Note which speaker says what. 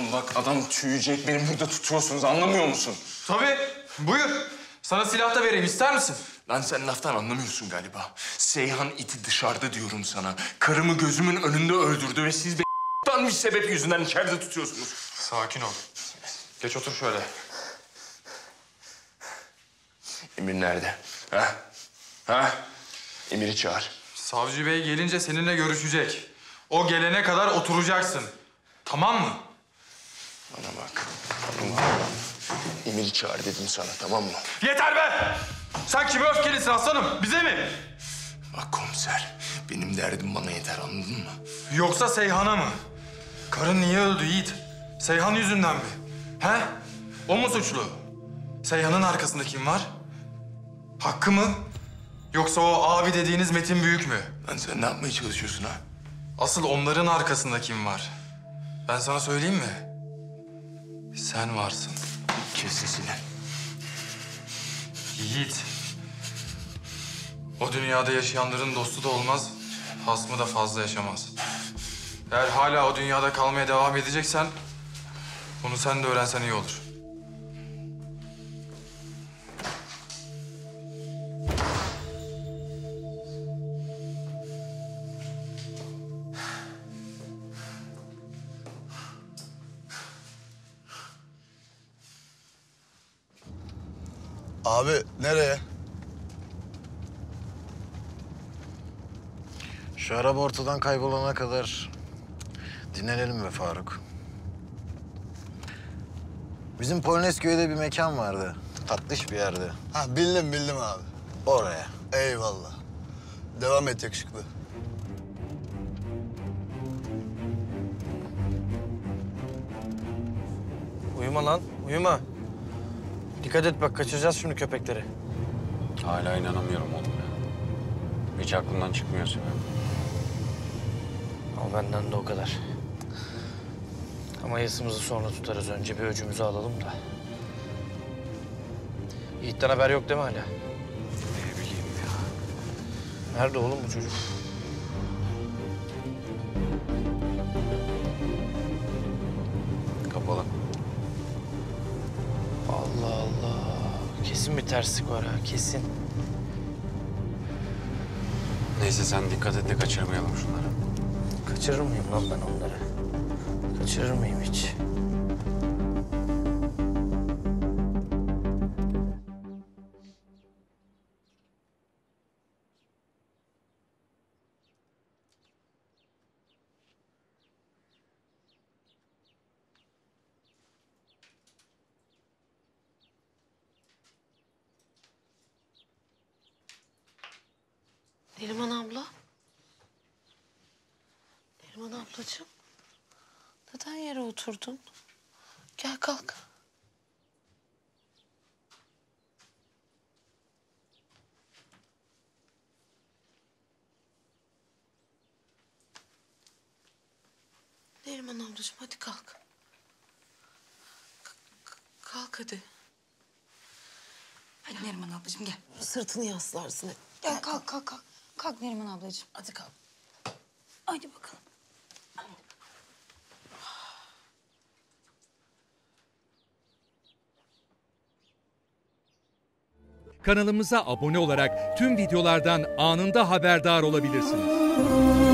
Speaker 1: Oğlum bak adam tüyecek, beni burada tutuyorsunuz, anlamıyor musun?
Speaker 2: Tabii, buyur. Sana silah da vereyim, ister misin?
Speaker 1: Lan sen laftan anlamıyorsun galiba. Seyhan iti dışarıda diyorum sana. Karımı gözümün önünde öldürdü ve siz b***tan bir sebep yüzünden içeride tutuyorsunuz.
Speaker 2: Sakin ol. Geç otur şöyle.
Speaker 1: Emir nerede? Ha? Ha? Emir'i çağır.
Speaker 2: Savcı bey gelince seninle görüşecek. O gelene kadar oturacaksın. Tamam mı?
Speaker 1: Bana bak. Emir'i çağır dedim sana, tamam mı?
Speaker 2: Yeter be! Sen kime öfkelisin aslanım? Bize mi?
Speaker 1: Bak komiser, benim derdim bana yeter, anladın mı?
Speaker 2: Yoksa Seyhan'a mı? Karın niye öldü Yiğit? Seyhan yüzünden mi? He? O mu suçlu? Seyhan'ın arkasında kim var? Hakkı mı? Yoksa o abi dediğiniz Metin Büyük mü?
Speaker 1: Lan sen ne yapmaya çalışıyorsun ha?
Speaker 2: Asıl onların arkasında kim var? Ben sana söyleyeyim mi? Sen varsın.
Speaker 1: Kes sesini.
Speaker 2: Yiğit. O dünyada yaşayanların dostu da olmaz, hasmı da fazla yaşamaz. Eğer hala o dünyada kalmaya devam edeceksen, bunu sen de öğrensen iyi olur.
Speaker 3: Abi nereye?
Speaker 4: Şu araba ortadan kaybolana kadar dinlenelim be Faruk. Bizim Polonezköy'de bir mekan vardı. Tatlış bir yerde.
Speaker 3: Ha bildim abi.
Speaker 4: Oraya.
Speaker 3: Eyvallah. Devam et yakışıklı.
Speaker 5: Uyuma lan, uyuma. Dikkat et bak, kaçıracağız şimdi köpekleri.
Speaker 6: Hala inanamıyorum oğlum ya. Hiç aklımdan çıkmıyor senin.
Speaker 5: Ama benden de o kadar. Ama yasımızı sonra tutarız. Önce bir öcümüzü alalım da. Yiğit'ten haber yok değil mi hala?
Speaker 6: Ne bileyim ya.
Speaker 5: Nerede oğlum bu çocuk?
Speaker 6: Kapalı.
Speaker 5: Allah Allah. Kesin bir terslik var ha, kesin.
Speaker 6: Neyse sen dikkat et de kaçırmayalım şunları.
Speaker 5: Kaçırır mıyım lan ben onları? Kaçırır mıyım hiç?
Speaker 7: Neriman abla. Neriman ablacığım. Neden yere oturdun? Gel kalk. Neriman ablacığım hadi kalk. Kalk hadi.
Speaker 8: Hadi Neriman ablacığım gel.
Speaker 7: Sırtını yaslarsın hadi.
Speaker 8: Gel kalk kalk kalk. Kalk Neriman ablacığım.
Speaker 7: Hadi kalk.
Speaker 8: Hadi bakalım.
Speaker 9: Kanalımıza abone olarak tüm videolardan anında haberdar olabilirsiniz.